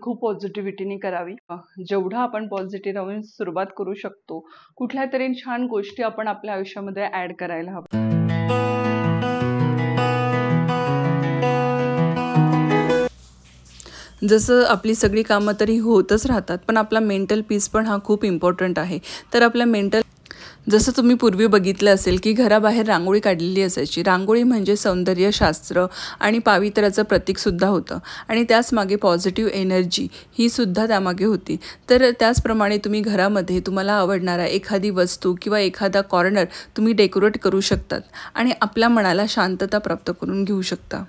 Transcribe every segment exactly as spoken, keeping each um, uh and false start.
खूप पॉझिटिव्हिटीने करावी। जेवढं आपण पॉझिटिव्ह राहून सुरुवात करू शकतो, कुठल्या तरी छान गोष्टी आपण आपल्या आयुष्यामध्ये ॲड करायला हव्या। जसं आपली सगळी कामं तरी होतच राहतात, पण आपला मेंटल पीस पण हा खूप इम्पॉर्टंट आहे। तर आपल्या मेंटल जसं तुम्ही पूर्वी बघितलं असेल की घराबाहेर रांगोळी काढलेली असायची। रांगोळी म्हणजे सौंदर्यशास्त्र आणि पावित्र्याचं प्रतीकसुद्धा होतं आणि त्याच मागे पॉझिटिव्ह एनर्जी ही सुद्धा त्यामागे होती। तर त्याचप्रमाणे तुम्ही घरामध्ये तुम्हाला आवडणारा एखादी वस्तू किंवा एखादा कॉर्नर तुम्ही डेकोरेट करू शकतात आणि आपल्या मनाला शांतता प्राप्त करून घेऊ शकता।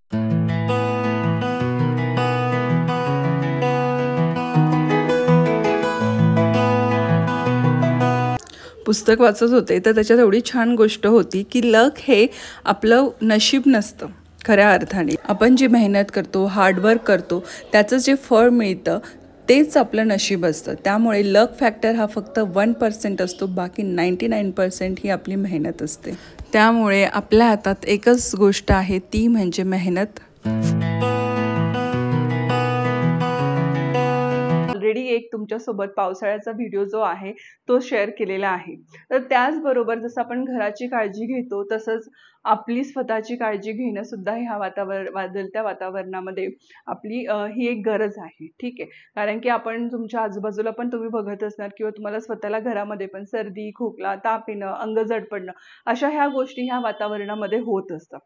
पुस्तक वाचत होते तर त्याच्यात एवढी छान गोष्ट होती की लक हे आपलं नशीब नसतं खऱ्या अर्थाने। आपण जी मेहनत करतो, हार्डवर्क करतो, त्याचं जे फळ मिळतं तेच आपलं नशीब असतं। त्यामुळे लक फॅक्टर हा फक्त वन पर्सेंट असतो, बाकी नाईंटी नाईन पर्सेंट ही आपली मेहनत असते। त्यामुळे आपल्या हातात एकच गोष्ट आहे, ती म्हणजे मेहनत। ऑलरेडी एक तुमच्यासोबत पावसाळ्याचा व्हिडिओ जो आहे तो शेअर केलेला आहे। तर त्याचबरोबर जसं आपण घराची काळजी घेतो तसंच आपली स्वतःची काळजी घेणं सुद्धा ह्या वातावरण बदलत्या वातावरणामध्ये आपली ही एक गरज आहे। ठीक आहे, कारण की आपण तुमच्या आजूबाजूला पण तुम्ही बघत असणार किंवा तुम्हाला स्वतःला घरामध्ये पण सर्दी, खोकला, ताप येणं, अंग जड पडणं अशा ह्या गोष्टी ह्या वातावरणामध्ये होत असतात।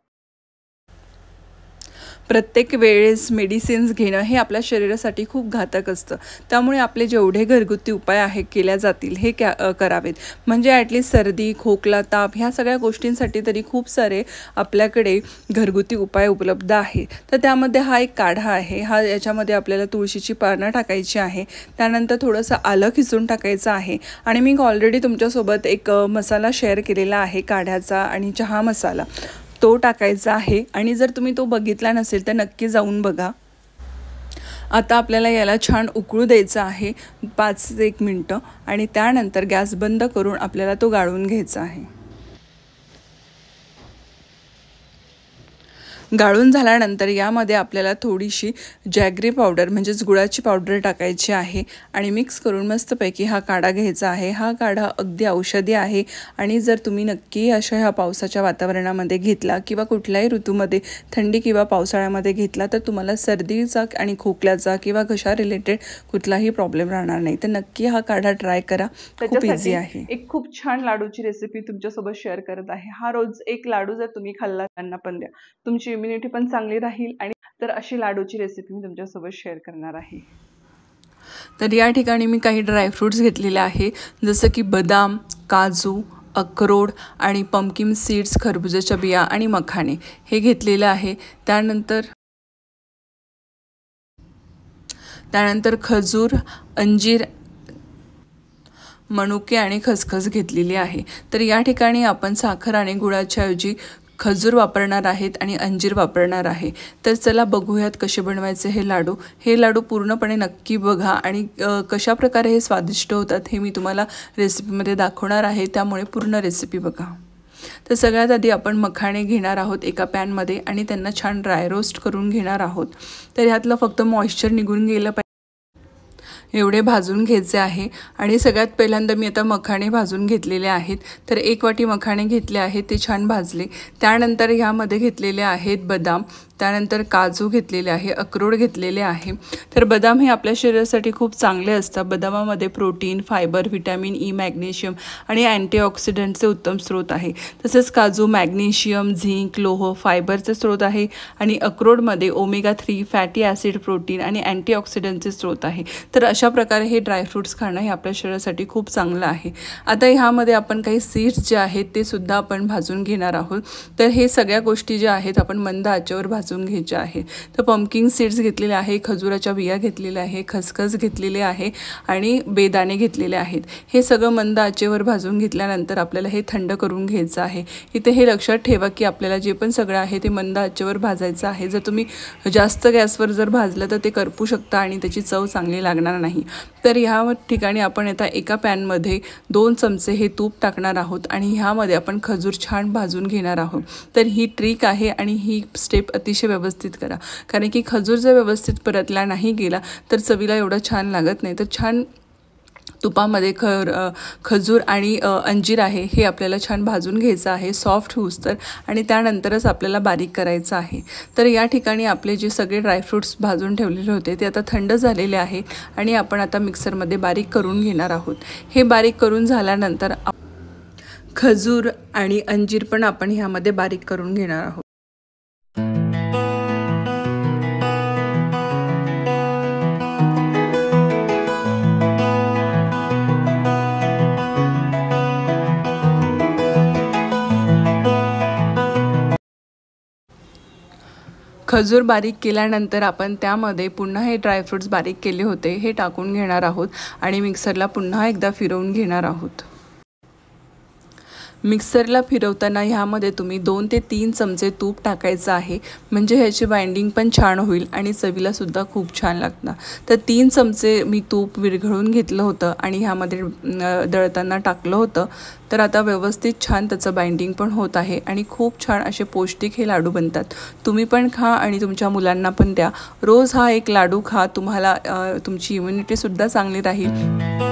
प्रत्येक वेळेस मेडिसिन्स घेणं हे आपल्या शरीरासाठी खूप घातक असतं। त्यामुळे आपले जेवढे घरगुती उपाय आहे केल्या जातील हे करावेत, म्हणजे ॲटलीस्ट सर्दी, खोकला, ताप ह्या सगळ्या गोष्टींसाठी तरी खूप सारे आपल्याकडे घरगुती उपाय उपलब्ध आहे। तर त्यामध्ये हा एक काढा आहे, हा याच्यामध्ये आपल्याला तुळशीची पानं टाकायची आहे, त्यानंतर थोडंसं आलं खिसून टाकायचं आहे आणि मी ऑलरेडी तुमच्यासोबत एक मसाला शेअर केलेला आहे काढ्याचा आणि चहा मसाला, तो टाकायचा आहे आणि जर तुम्ही तो बघितला नसेल तर नक्की जाऊन बघा। आता आपल्याला याला छान उकळू द्यायचं आहे पाच ते एक मिनटं आणि त्यानंतर गॅस बंद करून आपल्याला तो गाळून घ्यायचा आहे। गाळून झाल्यानंतर यामध्ये आपल्याला थोडीशी जॅगरी पावडर म्हणजेच गुळाची पावडर टाकायची आहे आणि मिक्स करून मस्तपैकी हा काढा घ्यायचा आहे। हा काढा अगदी औषधी आहे आणि जर तुम्ही नक्की अशा ह्या पावसाच्या वातावरणामध्ये घेतला किंवा कुठल्याही ऋतूमध्ये थंडी किंवा पावसाळ्यामध्ये घेतला तर तुम्हाला सर्दीचा आणि खोकल्याचा किंवा घशा रिलेटेड कुठलाही प्रॉब्लेम राहणार नाही। तर नक्की हा काढा ट्राय करा, खूप इझी आहे। एक खूप छान लाडूची रेसिपी तुमच्यासोबत शेअर करत आहे। हा रोज एक लाडू जर तुम्ही खाल्ला त्यांना पण द्या, तुमची इम्युनिटी पण चांगली राहील आणि तर अशी लाडूची रेसिपी मी तुमच्यासोबत शेअर करणार आहे। तर या ठिकाणी मी काही ड्रायफ्रूट्स घेतलेले आहे, जसं की बदाम, काजू, अक्रोड आणि पंपकिन सीड्स, खरबुजाच्या बिया आणि मखाणे हे घेतलेले आहे। त्यानंतर त्यानंतर खजूर, अंजीर, मनुके आणि खसखस घेतलेली आहे। तर या ठिकाणी आपण साखर आणि गुळाच्या ऐवजी खजूर वापरणार आहेत आणि अंजीर वापरणार आहे। तर चला बघूयात कसे बनवायचे हे लाडू। हे लाडू पूर्णपणे नक्की बघा आणि कशा प्रकारे हे स्वादिष्ट होतात हे मी तुम्हाला रेसिपीमध्ये दाखवणार आहे, त्यामुळे पूर्ण रेसिपी बघा। तर सगळ्यात आधी आपण मखाणे घेणार आहोत एका पॅनमध्ये आणि त्यांना छान ड्राय रोस्ट करून घेणार आहोत। तर ह्यातलं फक्त मॉइश्चर निघून गेलं पाहिजे एवढे भाजून घ्यायचे आहे आणि सगळ्यात पहिल्यांदा मी आता मखाणे भाजून घेतलेले आहेत। तर एक वाटी मखाणे घेतले आहेत, ते छान भाजले। त्यानंतर ह्यामध्ये घेतलेले आहेत बदाम, त्यानंतर काजू घेतलेले आहे, अक्रोड घेतलेले आहे। तर बदाम हे आपल्या शरीरासाठी खूप चांगले असतात। बदामामध्ये protein, fibre, vitamin E, magnesium आणि अँटीऑक्सिडंटचे उत्तम स्रोत आहे। तसेच काजू मॅग्नेशियम, झिंक, लोह, फायबरचे स्रोत आहे आणि अक्रोडमध्ये omega three, fatty acid, protein आणि अँटीऑक्सिडंटचे स्रोत आहे। तर अशा प्रकारे हे ड्रायफ्रूट्स खाणं हे आपल्या शरीरासाठी खूप चांगलं आहे। आता ह्यामध्ये आपण काही सीड्स जे आहेत ते सुद्धा आपण भाजून घेणार आहोत। तर हे सगळ्या गोष्टी ज्या आहेत आपण मंद आचेवर भाजून घ्यायचे आहे। तर पंपकिन सीड्स घेतलेले आहे, खजुराच्या बिया घेतलेल्या आहे, खसखस घेतलेले आहे आणि बेदाणे घेतलेले आहेत। हे सगळं मंद आचेवर भाजून घेतल्यानंतर आपल्याला हे थंड करून घ्यायचं आहे। इथे हे लक्षात ठेवा की आपल्याला जे पण सगळं आहे ते मंद आचेवर भाजायचं आहे। जर तुम्ही जास्त गॅसवर जर भाजलं तर ते करपू शकतं आणि त्याची चव चांगली लागणार नाही। तर ह्या ठिकाणी आपण आता एका पॅनमध्ये दोन चमचे हे तूप टाकणार आहोत आणि ह्यामध्ये आपण खजूर छान भाजून घेणार आहोत। तर ही ट्रिक आहे आणि ही स्टेप अतिशय अतिशय व्यवस्थित करा, कारण की खजूर जर व्यवस्थित परतला नाही गेला तर चवीला एवढं छान लागत नाही. तर छान तुपामध्ये खर खजूर आणि अंजीर आहे हे आपल्याला छान भाजून घ्यायचं आहे सॉफ्ट होऊस्तर, आणि त्यानंतरच आपल्याला बारीक करायचं आहे. तर या ठिकाणी आपले जे सगळे ड्रायफ्रूट्स भाजून ठेवलेले होते ते आता थंड झालेले आहे आणि आपण आता मिक्सरमध्ये बारीक करून घेणार आहोत. हे बारीक करून झाल्यानंतर खजूर आणि अंजीर पण आपण ह्यामध्ये बारीक करून घेणार आहोत. खजूर बारीक केल्यानंतर आपण त्यामध्ये पुन्हा हे ड्रायफ्रूट्स बारीक केले होते हे टाकून घेणार आहोत आणि मिक्सरला पुन्हा एकदा फिरवून घेणार आहोत. मिक्सरला फिरवताना ह्यामध्ये तुम्ही दोन ते तीन चमचे तूप टाकायचं आहे, म्हणजे ह्याची बाइंडिंग पण छान होईल आणि चवीलासुद्धा खूप छान लागणार. तर तीन चमचे मी तूप विरघळून घेतलं होतं आणि ह्यामध्ये दळताना टाकलं होतं. तर आता व्यवस्थित छान त्याचं बाइंडिंग पण होत आहे आणि खूप छान असे पौष्टिक हे लाडू बनतात. तुम्ही पण खा आणि तुमच्या मुलांना पण द्या. रोज हा एक लाडू खा, तुम्हाला तुमची इम्युनिटीसुद्धा चांगली राहील.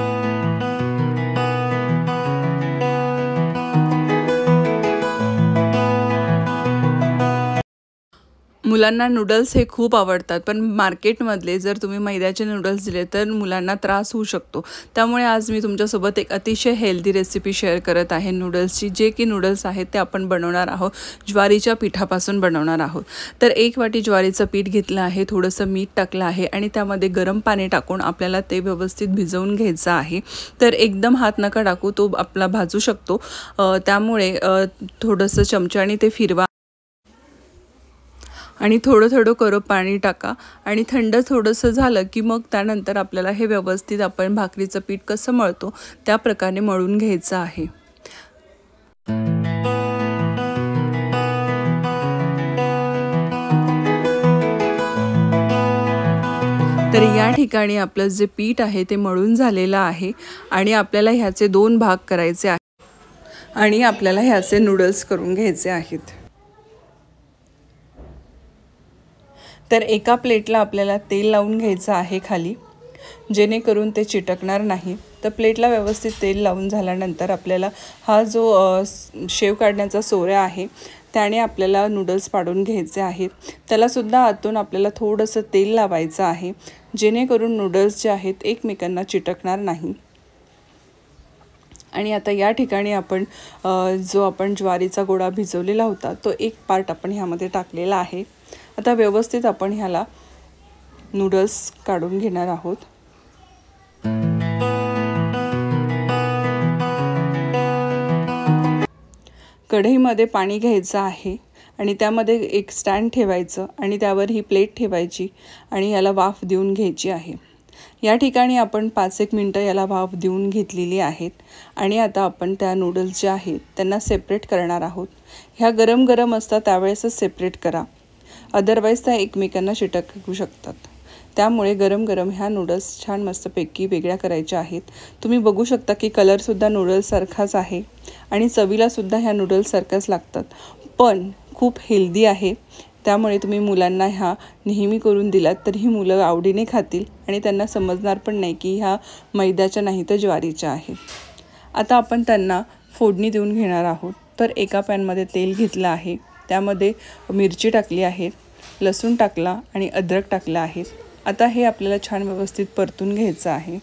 मुलांना नूडल्स हे खूप आवडतात, पण मार्केटमधले जर तुम्ही मैद्याचे नूडल्स दिले तर मुलांना त्रास होऊ शकतो. त्यामुळे आज मी तुमच्यासोबत एक अतिशय हेल्दी रेसिपी शेअर करत आहे नूडल्सची, जे की नूडल्स आहेत ते आपण बनवणार आहोत ज्वारीच्या पिठापासून बनवणार आहोत. तर एक वाटी ज्वारीचं पीठ घेतलं आहे, थोडंसं मीठ टाकलं आहे आणि त्यामध्ये गरम पाणी टाकून आपल्याला ते व्यवस्थित भिजवून घ्यायचं आहे. तर एकदम हात नका टाकू, तो आपला भाजू शकतो. त्यामुळे थोडंसं चमच्याने ते फिरवा आणि थोडं थोडं करं पाणी टाका आणि थंड थोडंसं झालं की मग त्यानंतर आपल्याला हे व्यवस्थित आपण भाकरीचं पीठ कसं मळतो त्या प्रकारे मळून घ्यायचं आहे. तर या ठिकाणी आपलं जे पीठ आहे ते मळून झालेलं आहे आणि आपल्याला ह्याचे दोन भाग करायचे आहेत आणि आपल्याला ह्याचे नूडल्स करून घ्यायचे आहेत. तर एका प्लेटला आपल्याला तेल लावून घ्यायचं आहे खाली, जेणेकरून ते चिटकणार नाही. तर प्लेटला व्यवस्थित तेल लावून झाल्यानंतर आपल्याला हा जो शेव काढण्याचा सोऱ्या आहे त्याने आपल्याला नूडल्स पाडून घ्यायचे आहेत. त्यालासुद्धा आतून आपल्याला थोडंसं तेल लावायचं आहे, जेणेकरून नूडल्स जे आहेत एकमेकांना चिटकणार नाही. आणि आता या ठिकाणी आपण जो आपण ज्वारीचा गोळा भिजवलेला होता तो एक पार्ट आपण ह्यामध्ये टाकलेला आहे. आता व्यवस्थित आपण ह्याला नूडल्स काढून घेणार आहोत. कढईमध्ये पाणी घ्यायचं आहे आणि त्यामध्ये एक स्टँड ठेवायचं आणि त्यावर ही प्लेट ठेवायची आणि याला वाफ देऊन घ्यायची आहे. या ठिकाणी आपण पाच एक मिनटं याला वाफ देऊन घेतलेली आहेत आणि आता आपण त्या नूडल्स ज्या आहेत त्यांना सेपरेट करणार आहोत. ह्या गरम गरम असतात त्यावेळेसच सेपरेट करा, अदरवाईज त्या एकमेकांना चिटकू शकतात. त्यामुळे गरम गरम ह्या नूडल्स छान मस्तपैकी वेगळ्या करायच्या आहेत. तुम्ही बघू शकता की कलरसुद्धा नूडल्ससारखाच आहे आणि चवीलासुद्धा ह्या नूडल्ससारख्याच लागतात, पण खूप हेल्दी आहे. त्यामुळे तुम्ही मुलांना ह्या नेहमी करून दिलात तर ही मुलं आवडीने खातील आणि त्यांना समजणार पण नाही की ह्या मैद्याच्या नाही तर ज्वारीच्या आहेत. आता आपण त्यांना फोडणी देऊन घेणार आहोत. तर एका पॅनमध्ये तेल घेतलं आहे, त्यामध्ये मिरची टाकली आहे, लसूण टाकला आणि अद्रक टाकला आहे. आता हे आपल्याला छान व्यवस्थित परतून घ्यायचं आहे.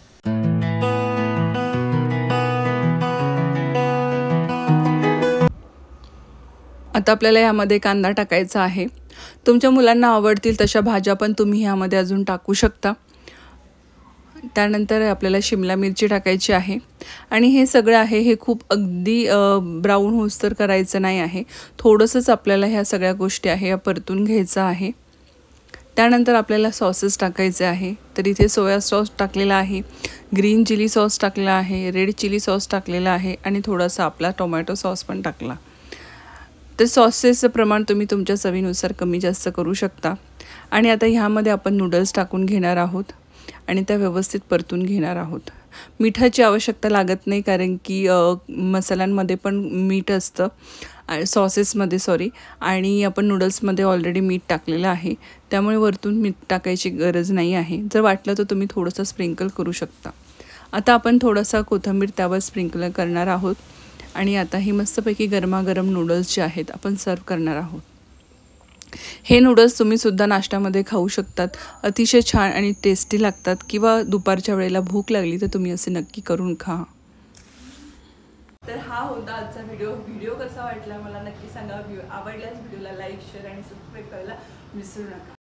आता आपल्याला यामध्ये कांदा टाकायचा आहे. तुमच्या मुलांना आवडतील तशा भाज्या पण तुम्ही यामध्ये अजून टाकू शकता. त्यानंतर आपल्याला शिमला मिरची टाकायची आहे आणि हे सगळं आहे हे खूप अगदी ब्राऊन होऊस्तर करायचं नाही आहे. थोडंसंच आपल्याला ह्या सगळ्या गोष्टी आहे या परतून घ्यायचं आहे. त्यानंतर आपल्याला सॉसेस टाकायचे आहे. तर इथे सोया सॉस टाकलेला आहे, ग्रीन चिली सॉस टाकलेला आहे, रेड चिली सॉस टाकलेला आहे आणि थोडासा आपला टोमॅटो सॉस पण टाकला. तर सॉसेसचं प्रमाण तुम्ही तुमच्या चवीनुसार कमी जास्त करू शकता. आणि आता ह्यामध्ये आपण नूडल्स टाकून घेणार आहोत आणि त्या व्यवस्थित परतून घेणार आहोत. मिठाची आवश्यकता लागत नाही कारण की मसाल्यांमध्ये पण मीठ असतं सॉसेसमध्ये सॉरी आणि आपण नूडल्समध्ये ऑलरेडी मीठ टाकलेलं आहे, त्यामुळे वरतून मीठ टाकायची गरज नाही आहे. जर वाटलं तर तुम्ही थोडंसं स्प्रिंकल करू शकता. आता आपण थोडासा कोथिंबीर त्यावर स्प्रिंकल करणार आहोत आणि आता ही मस्तपैकी गरमागरम नूडल्स जे आहेत आपण सर्व करणार आहोत. हे नूडल्स तुम्ही सुद्धा नाश्त्यामध्ये खाऊ शकतात. अतिशय छान आणि टेस्टी लागतात किंवा दुपारच्या वेळेला भूक लागली तर तुम्ही असे नक्की करून खा. तर हा होता आजचा व्हिडिओ. व्हिडिओ कसा वाटला मला नक्की सांगा. आवडल्यास व्हिडिओला लाईक शेअर आणि सबस्क्राईब करायला विसरू नका.